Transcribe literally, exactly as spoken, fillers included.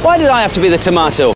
Why did I have to be the tomato?